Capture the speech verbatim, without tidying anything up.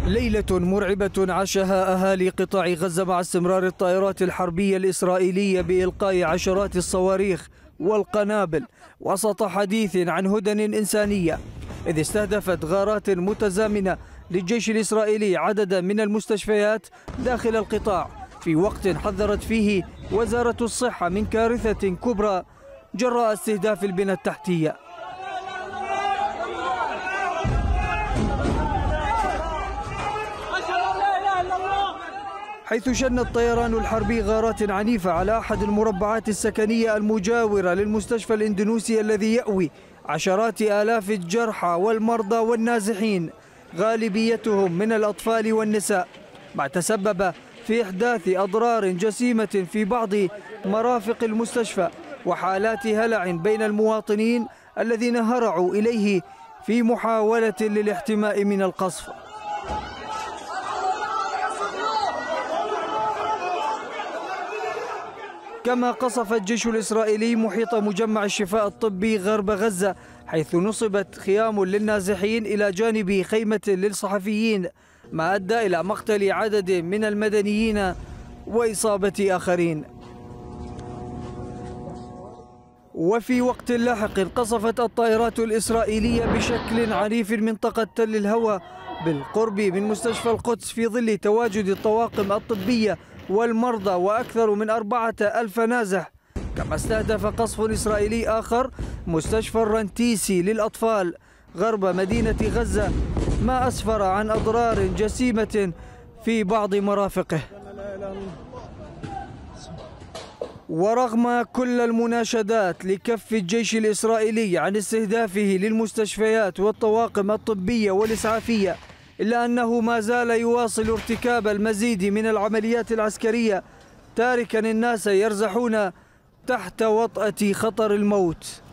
ليلة مرعبة عاشها أهالي قطاع غزة مع استمرار الطائرات الحربية الإسرائيلية بإلقاء عشرات الصواريخ والقنابل وسط حديث عن هدن إنسانية، إذ استهدفت غارات متزامنة للجيش الإسرائيلي عددا من المستشفيات داخل القطاع، في وقت حذرت فيه وزارة الصحة من كارثة كبرى جراء استهداف البنى التحتية. حيث شن الطيران الحربي غارات عنيفة على أحد المربعات السكنية المجاورة للمستشفى الإندونيسي الذي يأوي عشرات آلاف الجرحى والمرضى والنازحين، غالبيتهم من الأطفال والنساء، ما تسبب في إحداث أضرار جسيمة في بعض مرافق المستشفى وحالات هلع بين المواطنين الذين هرعوا إليه في محاولة للاحتماء من القصف. كما قصف الجيش الإسرائيلي محيط مجمع الشفاء الطبي غرب غزة، حيث نصبت خيام للنازحين إلى جانب خيمة للصحفيين، ما أدى إلى مقتل عدد من المدنيين وإصابة آخرين. وفي وقت لاحق قصفت الطائرات الإسرائيلية بشكل عنيف منطقة تل الهوى بالقرب من مستشفى القدس في ظل تواجد الطواقم الطبية والمرضى وأكثر من أربعة ألف نازح. كما استهدف قصف إسرائيلي آخر مستشفى الرنتيسي للأطفال غرب مدينة غزة، ما أسفر عن أضرار جسيمة في بعض مرافقه. ورغم كل المناشدات لكف الجيش الإسرائيلي عن استهدافه للمستشفيات والطواقم الطبية والإسعافية، إلا أنه ما زال يواصل ارتكاب المزيد من العمليات العسكرية، تاركا الناس يرزحون تحت وطأة خطر الموت.